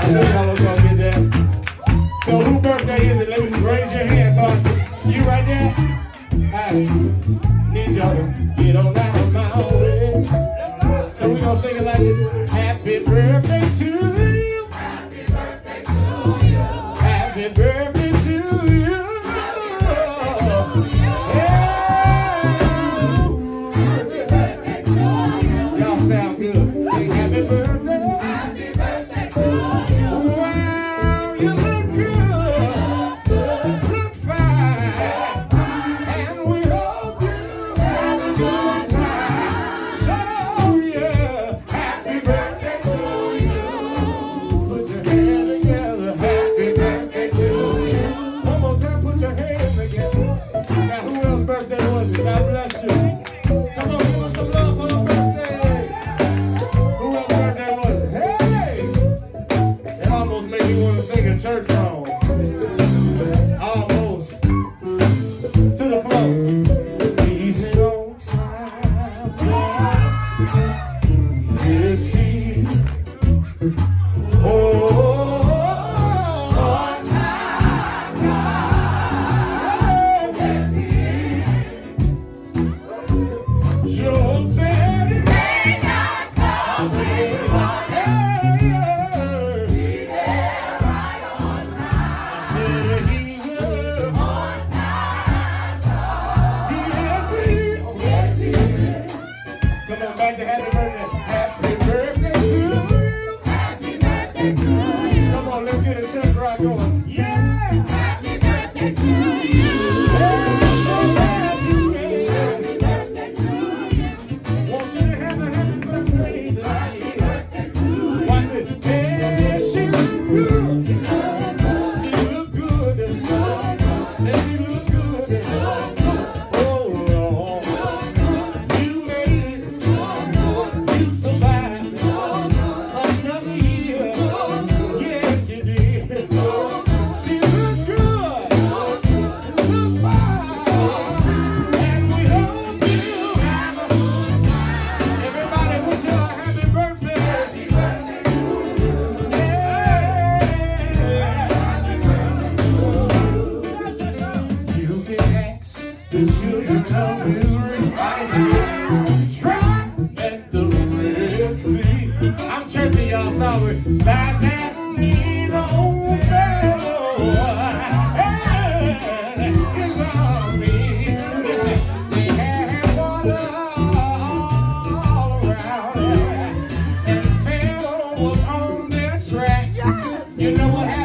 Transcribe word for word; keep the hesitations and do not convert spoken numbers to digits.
I knew y'all was gonna get that. So whose birthday is it? Let me raise your hand so I see. You right there? Alright. Need y'all to get on out of my way. So we gonna sing it like this. Happy birthday to you. Happy birthday to you. Happy birthday to you. Happy birthday to you. Happy birthday to you. Y'all sound good. Sing happy birthday. Happy birthday to you. Wow, you look good. Look fine. And we hope you have a good time. So yeah, happy birthday to you. Put your hands together. Happy birthday to you. One more time, put your hands together. Now who else's birthday was it? God bless you. Come on, give us some love for her birthday. Who else's birthday was it? Hey! It almost made me want to sing a church song. Almost. To the floor. Leave it on time. Yes, she. Oh, on time. Yes, he is. Joe said it may not come when you want it. Be there right on time. Said he's on time. Yes, he is. Yes, he is. Come on back to happy birthday. Happy birthday to you. Happy birthday to you. Come on, let's get a church rock going. Yeah. Happy birthday to you. Happy birthday to you. Want you to have a happy birthday tonight. Happy birthday to you. Watch this. Hey, she look good. She look good. Say she look good. Oh, Lord. You made it. You survived another year. Yes, you did. She look good. Look fine. And we hope you have a good time. Everybody wish you a happy birthday. Happy birthday to you. Yeah. You can ask the children of Israel. Try at the Red Sea. I'm churching y'all, sorry. Back at me, no fellow. His army. Listen, they had water all around. And Pharaoh was on their tracks. You know what happened?